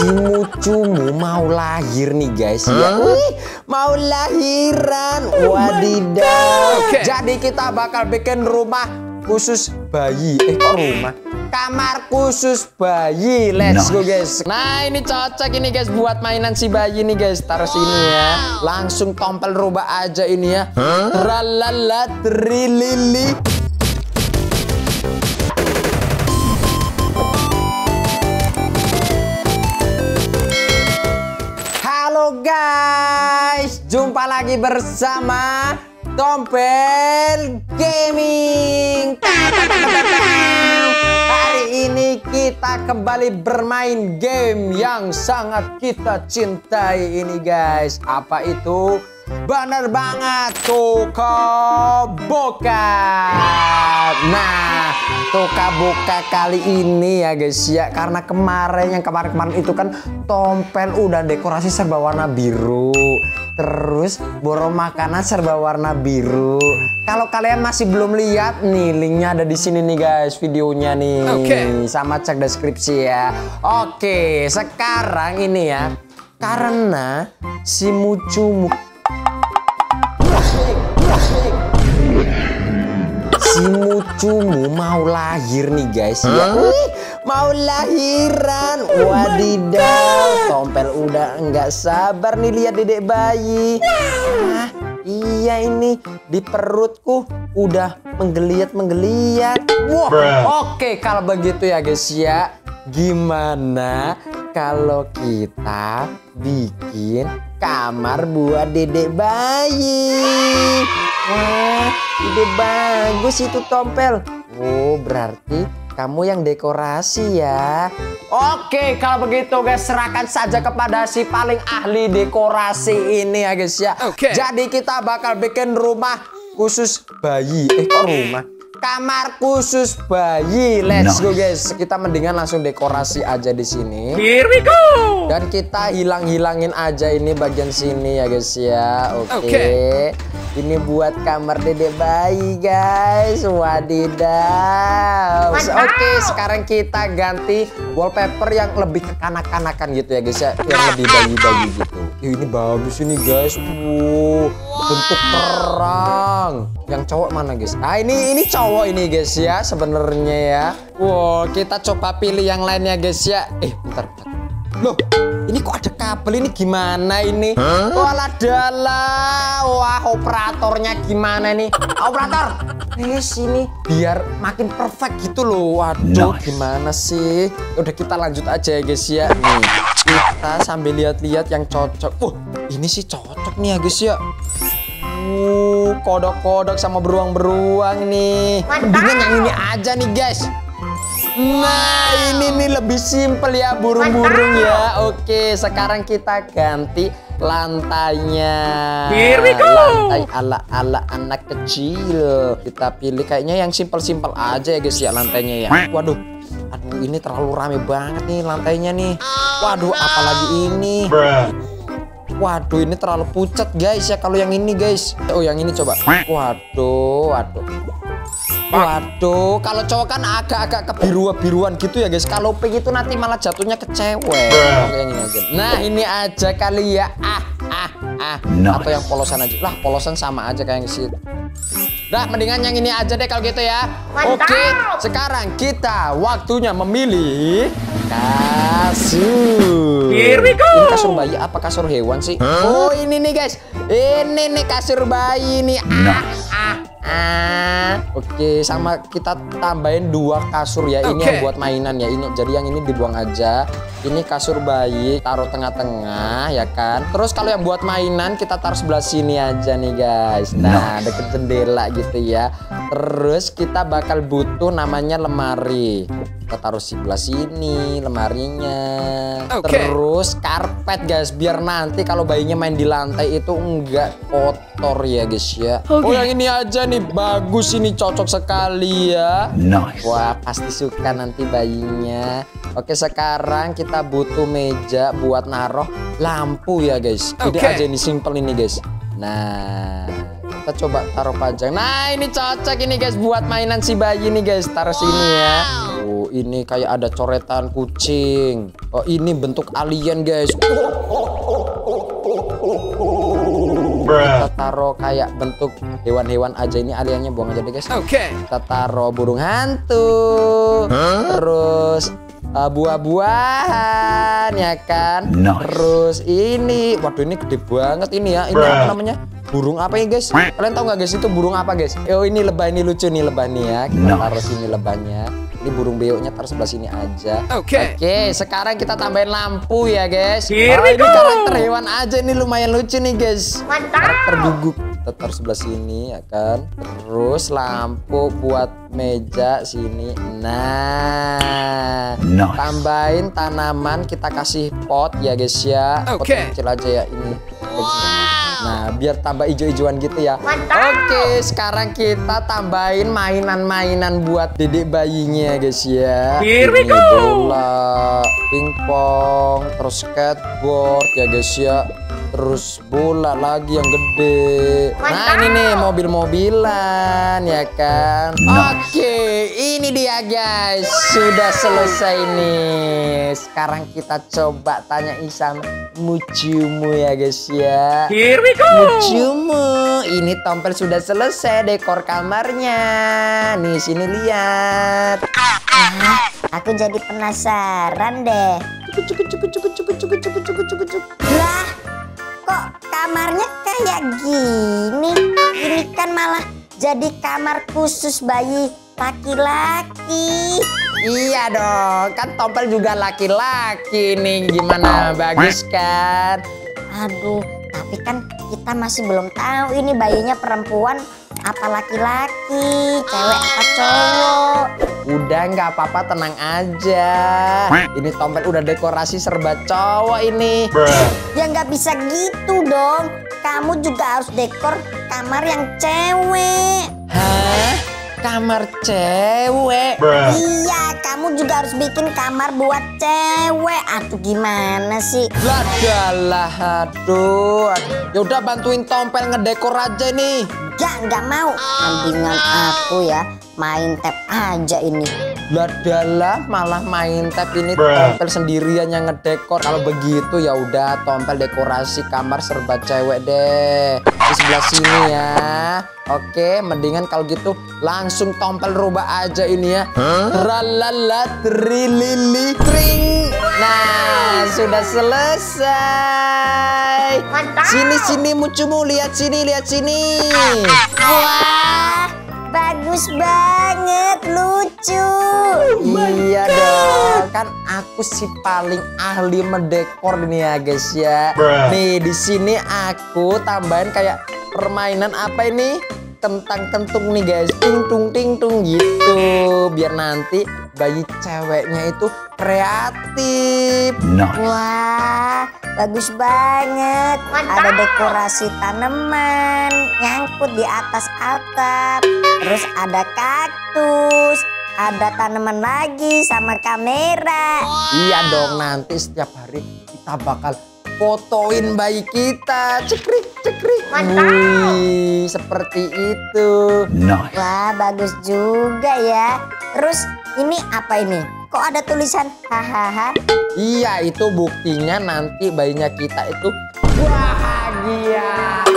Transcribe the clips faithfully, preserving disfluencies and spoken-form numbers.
Si Mucumu mau lahir nih guys ya. Wih, mau lahiran. Wadidaw. Okay. Jadi kita bakal bikin rumah khusus bayi. Eh kok rumah? Kamar khusus bayi. Let's go guys. Nah ini cocok ini guys buat mainan si bayi nih guys. Taruh sini ya. Langsung tompel rubah aja ini ya. Tralala trilili. Halo guys, jumpa lagi bersama Tompel Gaming. Hari ini kita kembali bermain game yang sangat kita cintai ini guys. Apa itu? Bener banget, Toka Boka. Nah, Toka Boka kali ini ya guys ya, karena kemarin yang kemarin-kemarin itu kan Tompel udah dekorasi serba warna biru, terus borong makanan serba warna biru. Kalau kalian masih belum lihat nih, linknya ada di sini nih guys, videonya nih. Okay. Sama cek deskripsi ya. Oke, sekarang ini ya, karena si Mucumu Si Mucumu mau lahir nih guys ya. Wih, mau lahiran. Wadidaw. Tompel udah nggak sabar nih lihat dedek bayi. Ah, iya ini di perutku udah menggeliat-menggeliat. Wah, oke kalau begitu ya guys ya. Gimana kalau kita bikin kamar buat dedek bayi? Wah, ide bagus itu Tompel. Oh, berarti kamu yang dekorasi ya. Oke, kalau begitu guys, serahkan saja kepada si paling ahli dekorasi ini ya guys ya. Oke. Jadi kita bakal bikin rumah khusus bayi. Eh, kok rumah? Kamar khusus bayi. Let's go guys. Kita mendingan langsung dekorasi aja di sini. Here we go. Dan kita hilang-hilangin aja ini bagian sini ya guys ya. Oke. Okay. Ini buat kamar dedek bayi guys. Wadidaw. Wadidaw. Oke, sekarang kita ganti wallpaper yang lebih kekanak-kanakan gitu ya guys ya. Yang lebih bayi-bayi gitu. Ih, ini bagus ini guys. Wow, bentuk terang. Yang cowok mana guys? Ah ini ini cowok ini guys ya sebenarnya ya. Wow, kita coba pilih yang lainnya guys ya. Eh, bentar, bentar. Loh, ini kok ada kabel ini gimana ini? Huh? Walah dalah. Wah, operatornya gimana nih? Operator, eh sini biar makin perfect gitu loh. Waduh, nice. Gimana sih? Udah kita lanjut aja ya guys ya. Nih, kita sambil lihat-lihat yang cocok. Uh, ini sih cocok nih ya guys ya. Uh, kodok-kodok sama beruang-beruang nih. Mendingan yang ini aja nih guys. Nah ini nih lebih simpel ya burung-burung ya. Oke sekarang kita ganti lantainya. Here we go. Lantai ala-ala anak kecil. Kita pilih kayaknya yang simpel-simpel aja ya guys ya lantainya ya. Waduh, aduh ini terlalu rame banget nih lantainya nih. Waduh apalagi ini. Waduh ini terlalu pucat guys ya kalau yang ini guys. Oh yang ini coba. Waduh, waduh. Waduh, kalau cowok kan agak-agak kebiru-biruan gitu ya guys. Kalau pink itu nanti malah jatuhnya ke cewek. Yang ini aja. Nah ini aja kali ya. Ah, ah, ah. No. Atau yang polosan aja. Lah polosan sama aja kayak yang situ. Nah mendingan yang ini aja deh kalau gitu ya. Mantap. Oke, sekarang kita waktunya memilih kasur. Here we go. Ini kasur bayi apa kasur hewan sih? Huh? Oh ini nih guys. Ini nih kasur bayi nih. Ah, ah. Ah, oke, sama kita tambahin dua kasur ya. Ini okay. yang buat mainan ya. Ini jadi yang ini dibuang aja. Ini kasur bayi taruh tengah-tengah ya kan. Terus kalau yang buat mainan kita taruh sebelah sini aja nih guys. Nah, deket jendela gitu ya. Terus kita bakal butuh namanya lemari. Kita taruh sebelah sini lemarinya. Okay. Terus karpet guys, biar nanti kalau bayinya main di lantai itu enggak kotor ya guys ya. Okay. Oh yang ini aja nih, bagus ini cocok sekali ya. Nice. Wah pasti suka nanti bayinya. Oke sekarang kita butuh meja buat naruh lampu ya guys. Ini okay. aja ini simple ini guys. Nah kita coba taruh pajang. Nah ini cocok ini guys buat mainan si bayi nih guys. Taruh sini ya. Tuh, ini kayak ada coretan kucing. Oh, ini bentuk alien, guys. Kita taruh kayak bentuk hewan-hewan aja. Ini aliennya buang aja deh, guys. Oke. Okay. Kita taruh burung hantu. Huh? Terus uh, buah-buahan, ya kan? Nice. Terus ini, waduh ini gede banget ini ya. Ini Bruh. Apa namanya? Burung apa ya, guys? Kalian tahu nggak, guys, itu burung apa, guys? Oh, ini lebah, ini lucu nih lebah nih ya. Kita nice. Taruh sini lebahnya. Ini burung beoknya taruh sebelah sini aja. Oke. Okay. Oke, okay, sekarang kita tambahin lampu ya, guys. Oh, ini karakter hewan aja, ini lumayan lucu nih, guys. Mantap. Karakter guguk. Kita taruh sebelah sini ya kan. Terus lampu buat meja sini. Nah, nice. Tambahin tanaman, kita kasih pot ya, guys ya. Pot okay. Kecil aja ya ini. Wow. Nah, biar tambah hijau-hijauan gitu ya. Mantap. Oke, sekarang kita tambahin mainan-mainan buat dedek bayinya, guys ya. Here we go. Bola, pingpong, terus skateboard ya, guys ya. Terus bola lagi yang gede. Mantap. Nah, ini nih mobil-mobilan ya kan. Nice. Oke, ini dia, guys. Sudah selesai nih. Sekarang kita coba tanya Isam mucumu ya, guys ya. Here we go. Mucumu, ini tompel sudah selesai dekor kamarnya. Nih, sini lihat. Ah, aku jadi penasaran deh. Cukup cukup cukup cukup cukup cukup cukup cukup cukup. Lah, kok kamarnya kayak gini? Ini kan malah jadi kamar khusus bayi laki-laki. Iya dong, kan tompel juga laki-laki nih. Gimana, bagus kan? Aduh, tapi kan kita masih belum tahu ini bayinya perempuan apa laki-laki, cewek apa cowok. Udah, nggak apa-apa, tenang aja. Ini tompel udah dekorasi serba cowok ini. Ya nggak bisa gitu dong. Kamu juga harus dekor kamar yang cewek. Hah? Kamar cewek? Iya, kamu juga harus bikin kamar buat cewek. Aduh, gimana sih? Ladalah, aduh. Ya udah, bantuin tompel ngedekor aja nih. Gak, nggak mau. Mendingan aku ya main tab aja ini. Ladalah, malah main tab ini. Tompel sendirian yang ngedekor. Kalau begitu ya udah, tompel dekorasi kamar serba cewek deh. Di sebelah sini ya. Oke, mendingan kalau gitu langsung tompel rubah aja ini ya. Tralala trilili tring. Nah, sudah selesai. Mantap. Sini sini mucumu, lihat sini, lihat sini. Wah, bagus banget, lucu. Iya dong, kan aku sih paling ahli mendekor nih ya, guys ya. Nih, di sini aku tambahin kayak permainan apa ini? Tentang-tentung nih, guys. Ting tung ting tung gitu. Biar nanti bayi ceweknya itu kreatif. Nice. Wah, bagus banget. Mantap. Ada dekorasi tanaman nyangkut di atas atap. Terus ada kaktus. Ada tanaman lagi sama kamera. Iya dong, nanti setiap hari kita bakal fotoin bayi kita. Cekrik, cekrik. Mantap. Wih, seperti itu. Nice. Wah, bagus juga ya. Terus ini apa ini? Kok ada tulisan hahaha? Iya, itu buktinya nanti bayinya kita itu bahagia.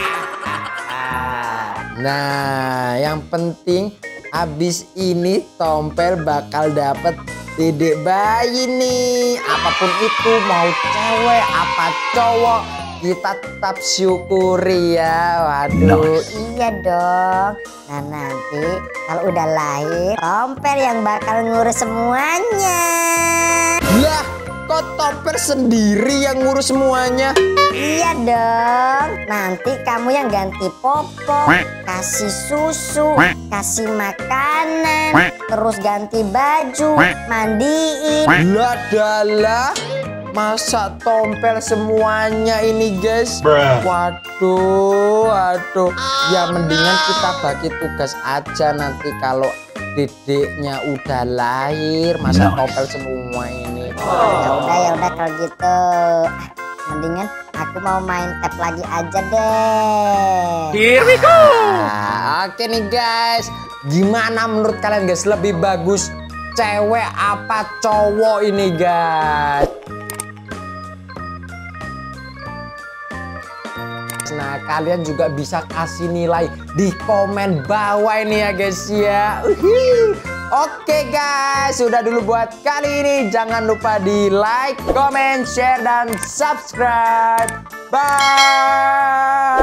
Nah, yang penting abis ini tompel bakal dapet dedek bayi nih. Apapun itu, mau cewek apa cowok, kita tetap syukuri ya. Waduh. Iya dong. Nah, nanti kalau udah lahir, tompel yang bakal ngurus semuanya. Lah, kok tompel sendiri yang ngurus semuanya? Iya dong. Nanti kamu yang ganti popok, kasih susu, kasih makanan, terus ganti baju, mandiin. Lah dalah, masa tompel semuanya ini, guys? Waduh, waduh. Ya mendingan kita bagi tugas aja nanti kalau dedeknya udah lahir. Masa tompel semua ini? Ya udah, ya udah kalau gitu. Mendingan aku mau main tab lagi aja deh. Here we go. Nah, oke nih guys, gimana menurut kalian guys? Lebih bagus cewek apa cowok ini guys. Nah, kalian juga bisa kasih nilai di komen bawah ini ya guys ya. Uhuh. Oke guys, sudah dulu buat kali ini. Jangan lupa di like, comment, share, dan subscribe. Bye.